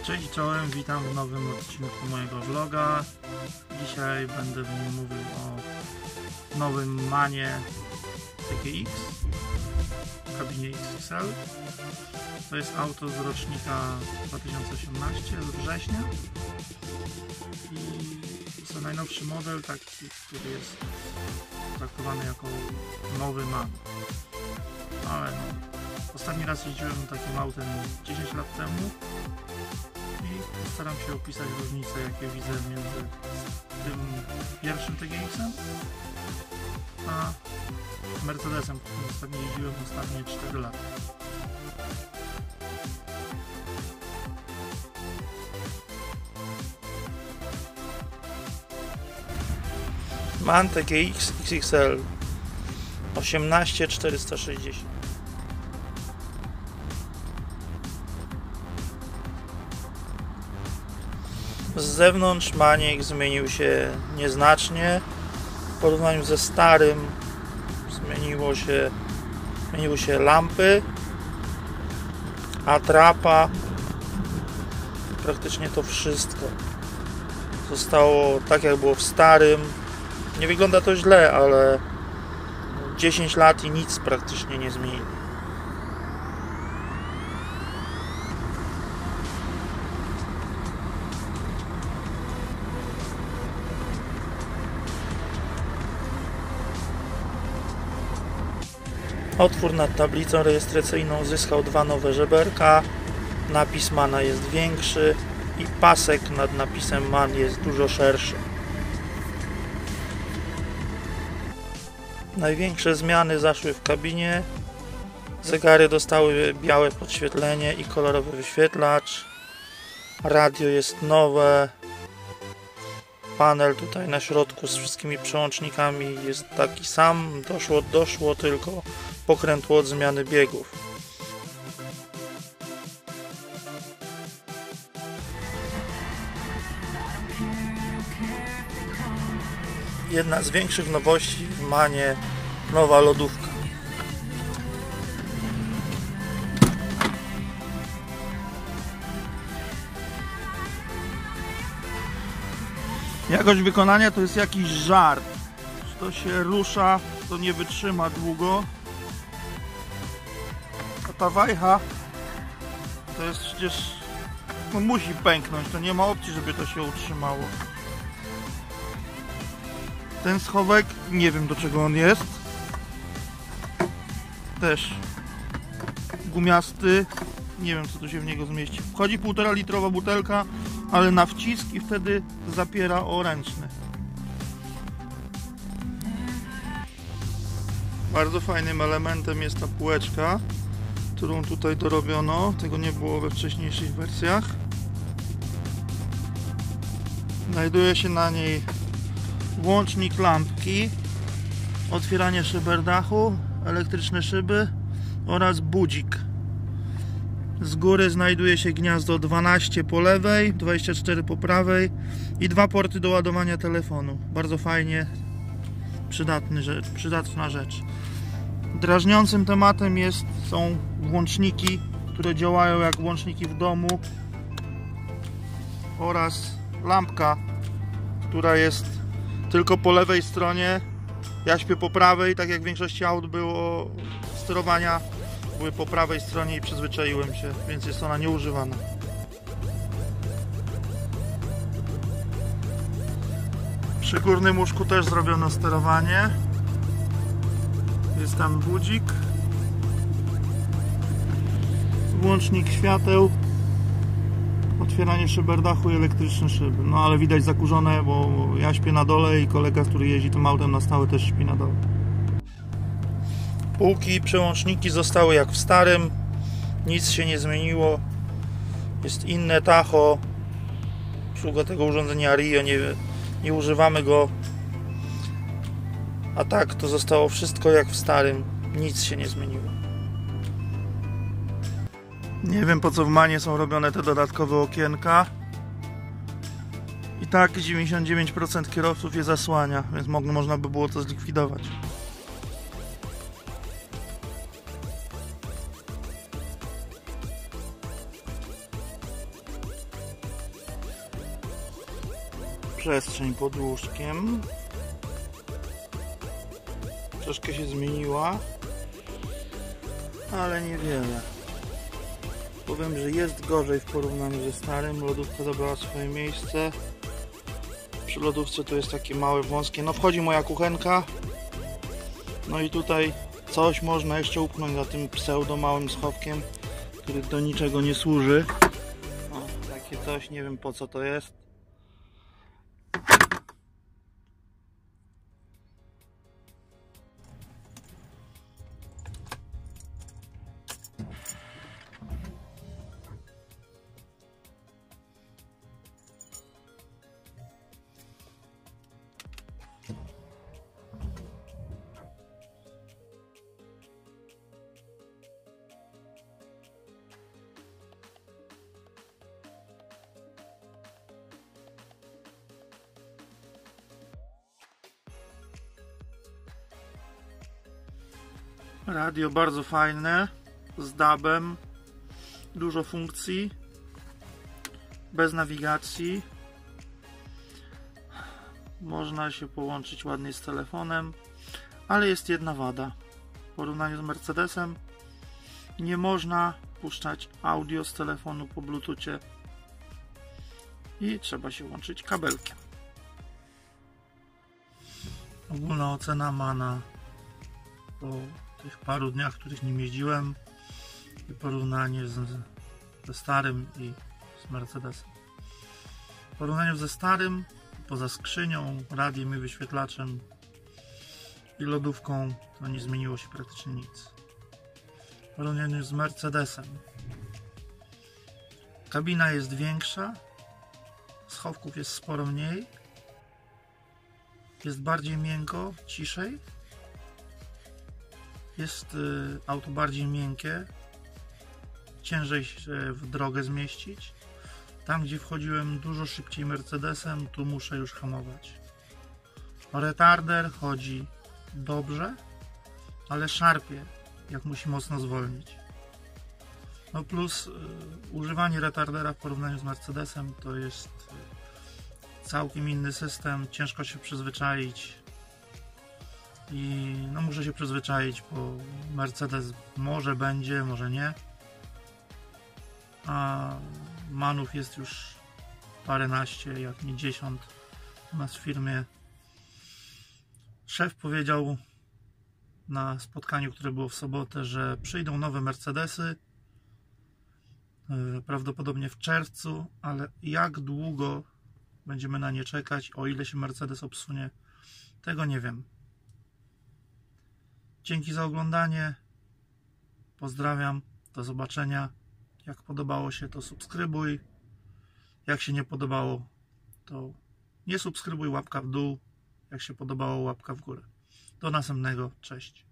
Cześć, czołem, witam w nowym odcinku mojego vloga. Dzisiaj będę w nim mówił o nowym Manie TGX w kabinie XXL. To jest auto z rocznika 2018, z września. I jest to najnowszy model, taki, który jest traktowany jako nowy MAN. Ale no, ostatni raz jeździłem takim autem 10 lat temu i postaram się opisać różnice, jakie widzę między tym pierwszym TGX-em a Mercedesem, którym ostatnio jeździłem ostatnie 4 lata. MAN TGX XXL 18460. Z zewnątrz Maniek zmienił się nieznacznie. W porównaniu ze starym zmieniły się lampy, atrapa. Praktycznie to wszystko zostało tak, jak było w starym. Nie wygląda to źle, ale 10 lat i nic praktycznie nie zmieni. Otwór nad tablicą rejestracyjną zyskał 2 nowe żeberka, napis MANa jest większy i pasek nad napisem MAN jest dużo szerszy. Największe zmiany zaszły w kabinie. Zegary dostały białe podświetlenie i kolorowy wyświetlacz. Radio jest nowe. Panel tutaj na środku z wszystkimi przełącznikami jest taki sam. Doszło tylko pokrętło od zmiany biegów. Jedna z większych nowości w Manie, nowa lodówka. Jakość wykonania to jest jakiś żart. To się rusza, to nie wytrzyma długo. A ta wajcha to jest przecież, no musi pęknąć, to nie ma opcji, żeby to się utrzymało. Ten schowek, nie wiem do czego on jest. Też gumiasty, nie wiem co tu się w niego zmieści. Wchodzi 1,5 litrowa butelka, ale na wcisk i wtedy zapiera o ręczny. Bardzo fajnym elementem jest ta półeczka, którą tutaj dorobiono. Tego nie było we wcześniejszych wersjach. Znajduje się na niej włącznik lampki, otwieranie szyberdachu, elektryczne szyby oraz budzik. Z góry znajduje się gniazdo 12 po lewej, 24 po prawej i 2 porty do ładowania telefonu. Bardzo fajnie, przydatna rzecz. Drażniącym tematem są włączniki, które działają jak włączniki w domu, oraz lampka, która jest tylko po lewej stronie. Ja śpię po prawej, tak jak w większości aut było, sterowania były po prawej stronie i przyzwyczaiłem się, więc jest ona nieużywana. Przy górnym łóżku też zrobiono sterowanie. Jest tam budzik, włącznik świateł, otwieranie szyberdachu i elektryczne szyby. No ale widać zakurzone, bo ja śpię na dole i kolega, który jeździ tym autem na stałe, też śpi na dole. Półki i przełączniki zostały jak w starym, nic się nie zmieniło. Jest inne tacho, obsługa tego urządzenia Rio, nie używamy go. A tak to zostało wszystko jak w starym, nic się nie zmieniło. Nie wiem po co w Manie są robione te dodatkowe okienka. I tak 99% kierowców je zasłania, więc można by było to zlikwidować. przestrzeń pod łóżkiem. Troszkę się zmieniła, ale niewiele. Powiem, że jest gorzej w porównaniu ze starym. Lodówka zabrała swoje miejsce. Przy lodówce tu jest takie małe, wąskie. No wchodzi moja kuchenka. No i tutaj coś można jeszcze upchnąć za tym pseudo małym schowkiem, który do niczego nie służy. No, takie coś, nie wiem po co to jest. Radio bardzo fajne, z DAB-em, dużo funkcji, bez nawigacji. Można się połączyć ładnie z telefonem, ale jest jedna wada. W porównaniu z Mercedesem nie można puszczać audio z telefonu po bluetoothie i trzeba się łączyć kabelkiem. Ogólna ocena Mana po tych paru dniach, w których nim jeździłem, i porównanie ze starym i z Mercedesem. W porównaniu ze starym, poza skrzynią, radiem i wyświetlaczem i lodówką, to nie zmieniło się praktycznie nic. W porównaniu z Mercedesem kabina jest większa, schowków jest sporo mniej, jest bardziej miękko, ciszej. Jest auto bardziej miękkie, ciężej się w drogę zmieścić. Tam, gdzie wchodziłem dużo szybciej Mercedesem, tu muszę już hamować. Retarder chodzi dobrze, ale szarpie, jak musi mocno zwolnić. No plus używanie retardera w porównaniu z Mercedesem to jest całkiem inny system, ciężko się przyzwyczaić. I no muszę się przyzwyczaić, bo Mercedes może będzie, może nie. A manów jest już paręnaście, jak nie 10 u nas w firmie. Szef powiedział na spotkaniu, które było w sobotę, że przyjdą nowe Mercedesy, prawdopodobnie w czerwcu, ale jak długo będziemy na nie czekać, o ile się Mercedes obsunie, tego nie wiem. Dzięki za oglądanie. Pozdrawiam. Do zobaczenia. Jak podobało się, to subskrybuj. Jak się nie podobało, to nie subskrybuj, łapka w dół. Jak się podobało, łapka w górę. Do następnego. Cześć.